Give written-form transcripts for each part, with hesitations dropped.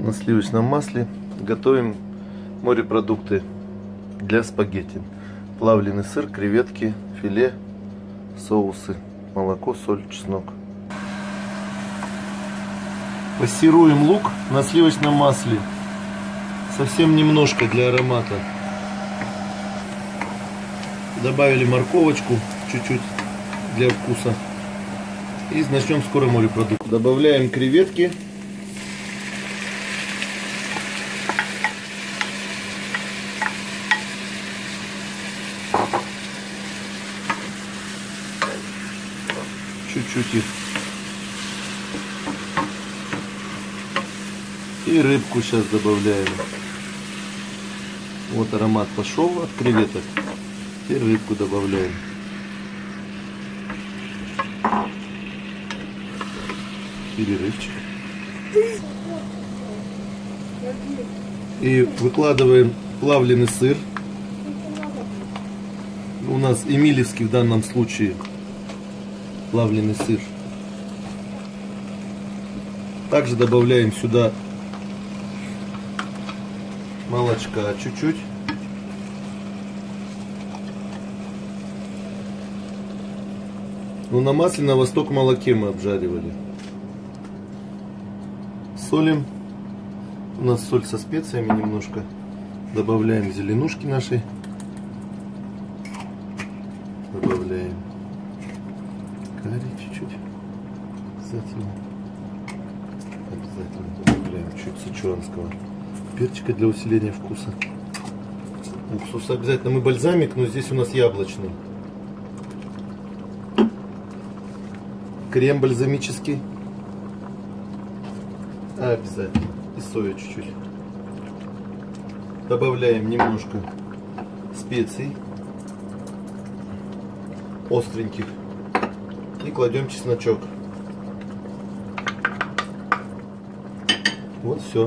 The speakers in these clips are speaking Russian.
На сливочном масле готовим морепродукты для спагетти. Плавленый сыр, креветки, филе, соусы, молоко, соль, чеснок. Пассируем лук на сливочном масле. Совсем немножко для аромата. Добавили морковочку чуть-чуть для вкуса. И начнем скоро морепродукт. Добавляем креветки. Чуть-чуть их. И рыбку сейчас добавляем. Вот аромат пошел от креветок. Теперь рыбку добавляем. Перерывчик. И выкладываем плавленый сыр. У нас эмилевский в данном случае плавленый сыр. Также добавляем сюда молочка чуть-чуть. Но на масле на восток молоке мы обжаривали. Солим. У нас соль со специями немножко. Добавляем зеленушки нашей. Добавляем карри чуть-чуть. Обязательно добавляем чуть сычуанского перчика для усиления вкуса. Уксус обязательно. Мы бальзамик, но здесь у нас яблочный. Крем бальзамический. Обязательно. И соя чуть-чуть. Добавляем немножко специй остреньких. И кладем чесночок. Вот все.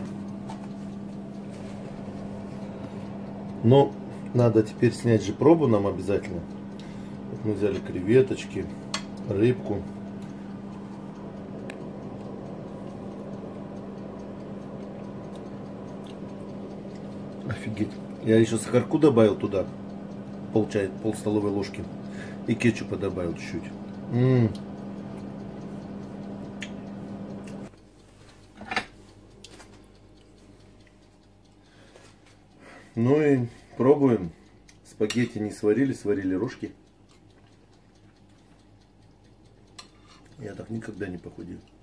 Но надо теперь снять же пробу нам обязательно. Вот мы взяли креветочки, рыбку. Офигеть. Я еще сахарку добавил туда. Пол столовой ложки. И кетчупа добавил чуть-чуть. Ну и пробуем. Спагетти не сварили, сварили рожки. Я так никогда не похудел.